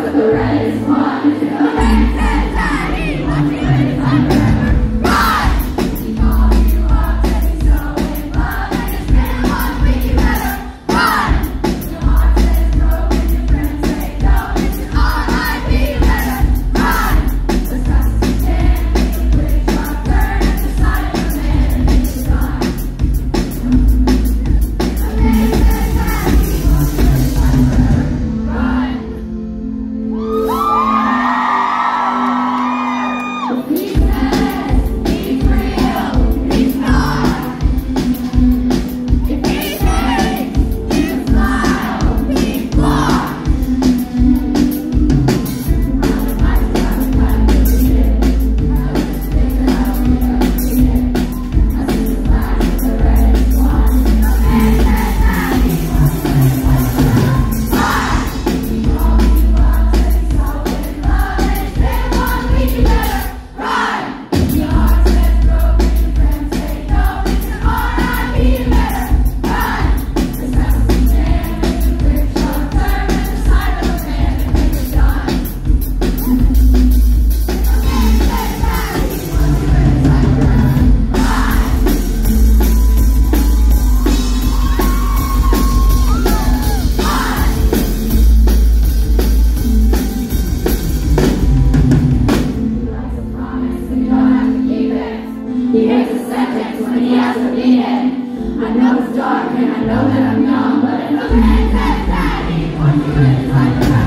He hates a sentence when he has to be it. I know it's dark and I know that I'm young, but if a man says that, he wants to live his life.